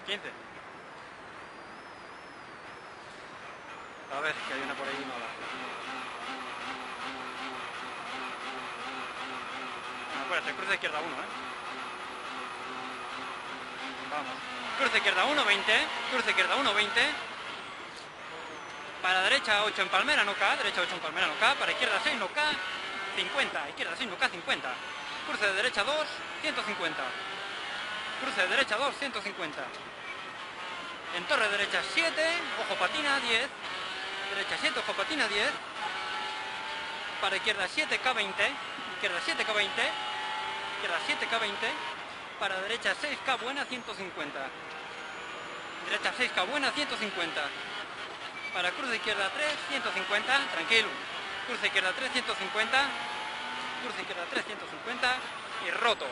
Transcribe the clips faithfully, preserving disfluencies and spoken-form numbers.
quince. A ver, que hay una por ahí mala. Acuérdate, cruce izquierda uno, ¿eh? Vamos. Cruce izquierda uno, veinte. Cruce izquierda uno, veinte. Para derecha ocho en palmera, no K. Derecha ocho en palmera, no K. Para izquierda seis, no K. cincuenta. Izquierda seis, no K, cincuenta. Cruce de derecha dos, ciento cincuenta. Cruce de derecha dos, ciento cincuenta. En torre derecha siete, ojo patina, diez. Derecha siete, ojo patina, diez. Para izquierda siete, K veinte. Izquierda siete, K veinte. Izquierda siete, K veinte. Para derecha seis, K buena, ciento cincuenta. Derecha seis, K buena, ciento cincuenta. Para cruce izquierda tres, ciento cincuenta. Tranquilo. Cruce izquierda tres, ciento cincuenta. Cruce izquierda tres, ciento cincuenta. Y roto.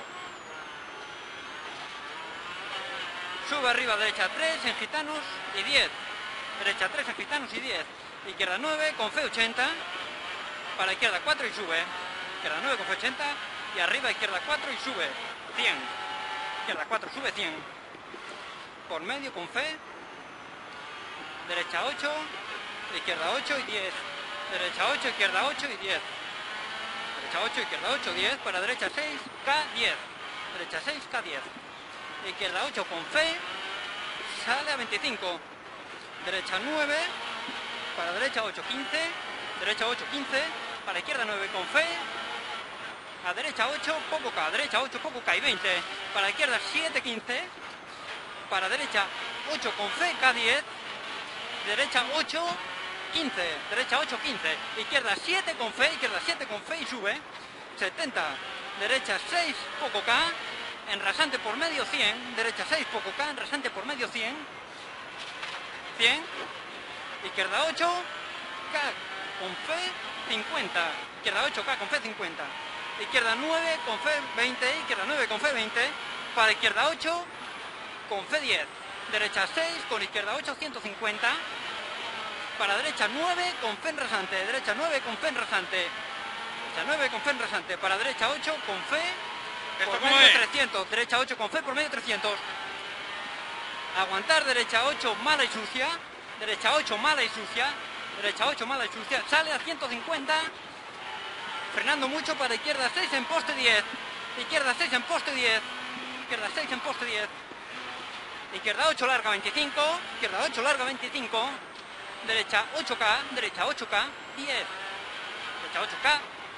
Sube arriba derecha tres en gitanos y diez. Derecha tres en gitanos y diez. Izquierda nueve con fe ochenta. Para izquierda cuatro y sube. Izquierda nueve con fe ochenta. Y arriba izquierda cuatro y sube. cien. Izquierda cuatro sube cien. Por medio con fe. Derecha ocho. Izquierda ocho y diez. Derecha ocho, izquierda ocho y diez. Derecha ocho, izquierda ocho, diez. Para derecha seis, K diez. Derecha seis, K diez. Izquierda ocho con fe. Sale a veinticinco. Derecha nueve. Para derecha ocho, quince. Derecha ocho, quince. Para izquierda nueve con fe. A derecha ocho, poco K. Derecha ocho, poco K y veinte. Para izquierda siete, quince. Para derecha ocho con fe, K diez. Derecha ocho, quince. Derecha ocho, quince. Izquierda siete con fe. Izquierda siete con fe y sube. setenta. Derecha seis, poco K. En rasante por medio cien. Derecha seis, poco K. En rasante por medio cien. cien. Izquierda ocho, K con fe cincuenta. Izquierda ocho, K con fe cincuenta. Izquierda nueve con fe veinte. Izquierda nueve con fe veinte. Para izquierda ocho con fe diez. Derecha seis con izquierda ocho, ciento cincuenta. Para derecha nueve con fe en rasante. Derecha nueve con fe en rasante. Derecha nueve con fe en rasante. Para derecha ocho con fe por medio trescientos. Derecha ocho con fe por medio trescientos. Aguantar derecha ocho mala y sucia. Derecha ocho mala y sucia. Derecha ocho mala y sucia. Sale a ciento cincuenta. Frenando mucho para izquierda seis en poste diez. Izquierda seis en poste diez. Izquierda seis en poste diez. Izquierda ocho larga veinticinco. Izquierda ocho larga veinticinco. Derecha ocho K. Derecha ocho K. diez. Derecha ocho K.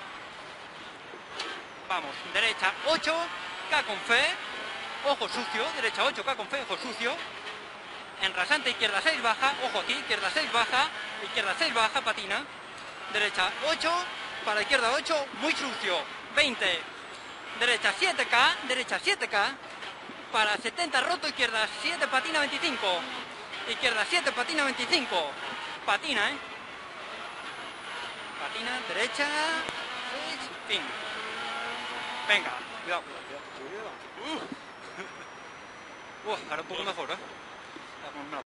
Vamos. Derecha ocho K con fe. Ojo sucio. Derecha ocho K con fe. Ojo sucio. En rasante izquierda seis baja. Ojo aquí. Izquierda seis baja. Izquierda seis baja. Patina. Derecha ocho. Para izquierda ocho. Muy sucio. veinte. Derecha siete K. Derecha siete K. Para setenta roto. Izquierda siete patina veinticinco. Izquierda siete patina veinticinco. Patina, ¿eh? Patina. Derecha seis. Fin. Venga. Cuidado, cuidado, cuidado. Uh. Uh, ahora un poco mejor, ¿eh?